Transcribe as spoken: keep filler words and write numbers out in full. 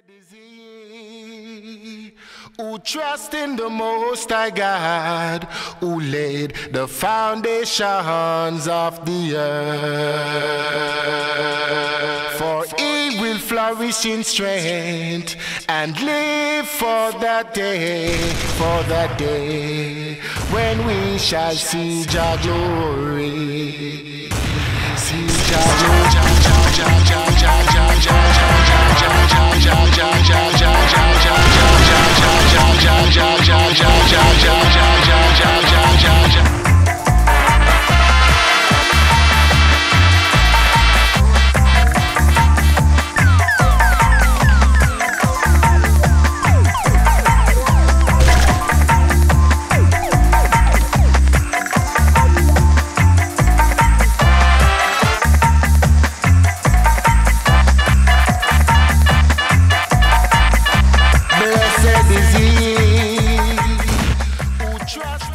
is he who trust in the Most High God, who laid the foundations of the earth. For he will flourish in strength and live for that day, for that day when we shall see Jah glory. See Jah glory. Blessed is he who trusts